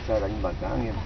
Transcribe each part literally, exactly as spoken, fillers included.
pasar ahí bacán. ¿eh?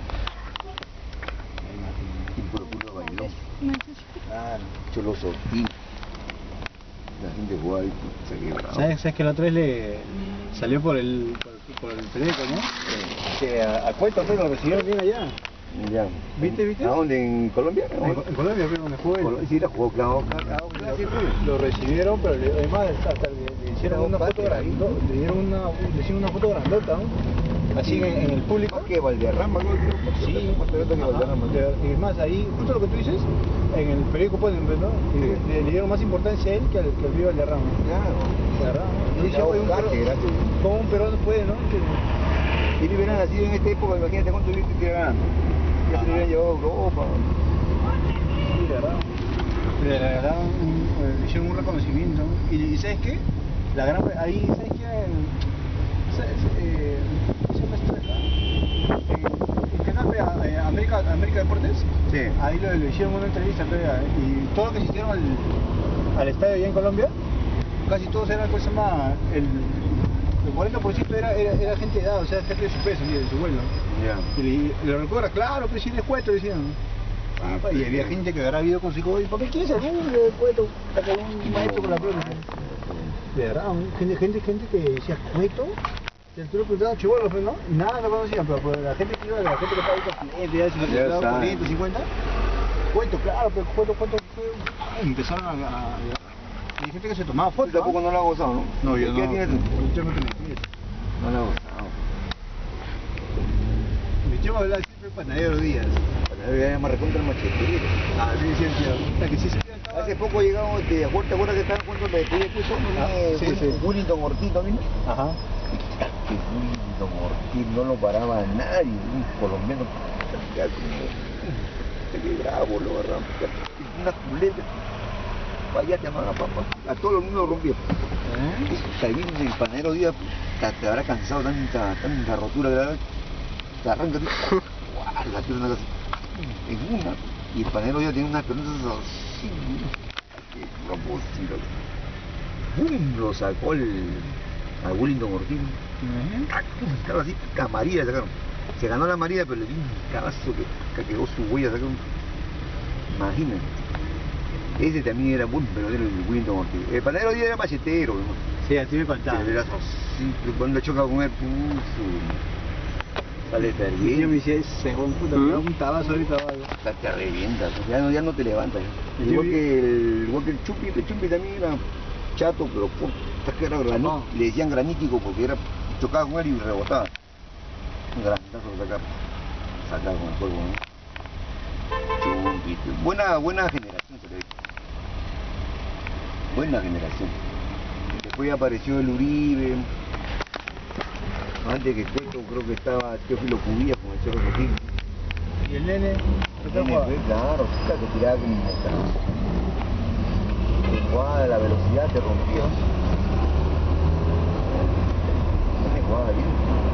Y por culo bailó. Claro. Cholo Sortín. La gente jugaba ahí, se quebraba. ¿Sabes, ¿Sabes que la otra vez le salió por el, por, por el periódico, ¿no? Sí. Que a, a Cueto pues, lo recibieron bien allá. Ya. ¿Viste, viste? ¿A dónde? ¿En Colombia? En, en Colombia, pero donde jugó él. Sí, la jugó, claro, claro, claro, sí, lo recibieron, pero le, además hasta le, le hicieron una foto grandota, le dieron una, le hicieron una foto grandota, ¿no? Así en, en el público. ¿Qué? Valderrama, ¿no? Sí, y más ahí, justo lo que tú dices, en el periódico ponen, ¿no? Y sí. le, le dieron más importancia a él que al que al vivo Valderrama. Claro. Y dice, oye, un peruano, ¿cómo un peruano puede, no? Que... Y hubieran nacido en esta época, imagínate cuánto viste que ganando. Ya se le hubieran llevado a Europa. Sí, de verdad. Le regalaron, le hicieron un reconocimiento. Y, y ¿sabes qué? La gran, ahí, ¿sabes qué? ¿Sabes? Eh, ¿Se llama esto de acá? En el canal de América, América Deportes. Sí. Ahí lo, lo hicieron una entrevista, todavía, y todo lo que asistieron al, al estadio allá en Colombia, casi todos eran, pues, se llama, el... el cuarenta por ciento era, era, era gente de edad, o sea, gente de su peso, de su vuelo. Yeah. Y, y lo recuerda, claro, pero si eres Cueto, decían. Ah, y había gente que habrá vivido con su hijo, ¿y por qué quieres ser un Cueto? Hasta un maestro con la pelota. De verdad, gente, gente, gente que decía Cueto, y tú le preguntabas chibolos, ¿no? Y nada, no conocían, pero, pero la gente que iba, la gente que estaba ahí con clientes, ya se lo cuarenta, cincuenta, Cueto, claro, pero Cueto, Cueto, fue. Y empezaron a. a y hay gente que se tomaba fotos. ¿Tú tampoco no lo has gozado, no? No, yo no. ¿Qué tienes tú? Yo no tenía clientes. No lo has gozado. Mi chavo hablaba siempre Panadero Díaz. Panadero Díaz me recontra el machetero. Ah, sí, sí, sí. Que sí se estaba... Hace poco llegamos, ¿te acuerdas que estaban jugando la despedida de puso? Ah, sí, sí. Willington Ortiz, ¿no vino? Ajá. Que Willington Ortiz no lo paraba nadie, un colombiano. Qué bravo, lo agarramos. Una culebra. Vaya te amaba, papá. A todos los números rompía. ¿Eh? Ahí viene el Panadero Díaz, te habrá cansado tanta, tanta rotura de la te arranca, ¡guau! La pierna casi en una. Y el Panadero Díaz tiene unas piernas así. ¡Qué propósito! ¡Bum! Lo sacó el, a Willington Ortiz. Estaba así, camarilla le sacaron. Se ganó la amarilla, pero le di un cabazo que, que quedó su huella. Sacaron. Imagínate. Ese también era buen pelotero, el Willington Ortiz. El Panadero Díaz era machetero, ¿no? Sí, así me contaba. Era así, cuando choca con él, puso. Sale perdiendo. Yo me decía, ese buen puta, me da un tabazo ahorita. Hasta te revientas, ya no, ya no te levantas. ¿Ya? Igual, que el, igual que el Chupi, el Chupi también era chato, pero puta, que era granítico. Le decían granítico porque era chocaba con él y rebotaba. Un grandazo lo sacaba, sacaba con el cuerpo, ¿no? Buena, buena generación se le ve. Buena generación. Después apareció el Uribe. Antes que Cueto creo que estaba Teófilo Cubilla con el Chorro Rotín. ¿Y el nene? El nene fue, claro, chica que tiraba como un jugaba la velocidad, te rompía. El nene jugaba bien.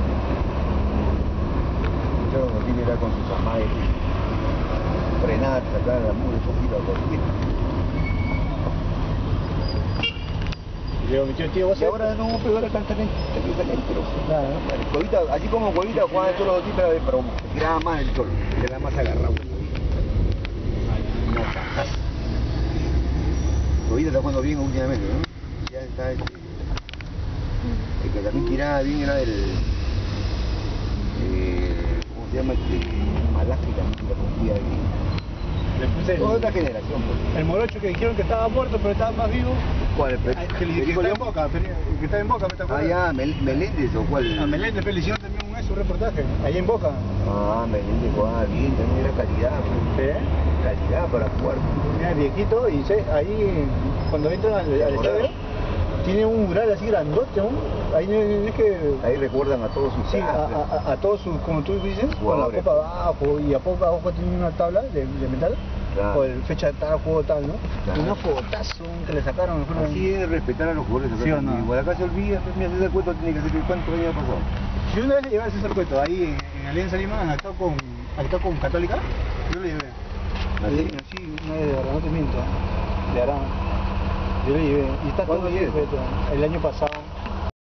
El Chorro Rotín era con sus amagues. Frenar, sacar la mugre poquito a cualquier. Y digo, mi tío, tío, ¿vos y ahora no pegó la cantalente, pero nada, ¿no? Cuevita, así como Cuevita jugaba el Cholo Ortiz, pero se tiraba más el Cholo, se tiraba más agarrado. Una cajaza. Cuevita está jugando bien últimamente, ¿no? Ya está este. El que también tiraba bien era el. Eh, ¿Cómo se llama este? Malaje también la confía bien. Le puse toda otra generación, pues. El morocho que dijeron que estaba muerto pero estaba más vivo. ¿Cuál? Que, que, que está en Boca, que está en Boca, ¿me te acuerdas? Ah, ya, Mel Meléndez o cuál. A Meléndez, pero le hicieron también un, un reportaje, allá en Boca. Ah, Meléndez jugaba bien, también era calidad, pues. ¿Sí? Calidad para jugar. Mira, viejito, y se, ahí cuando entran al, al estadio, tiene un mural así grandote, ¿no? Ahí no es que... Ahí recuerdan a todos sus... Sí, a, a, a todos sus, como tú dices, con la copa abajo, y a poco abajo tiene una tabla de, de metal, claro. Con el fecha de tal, juego tal, ¿no? Claro. Una fotazo que le sacaron. Mejor así es respetar a los jugadores. ¿Sí o no? Igual acá se olvida, mira, César Cueto tiene que hacer cuánto años ha pasado. Yo una vez le llevé a César Cueto, ahí en, en Alianza Lima, acá con, acá con Católica, yo le llevé. ¿Así? Sí, una vez de verdad, no te miento, de Arán. Yo le llevé. Y está todo bien, el año pasado.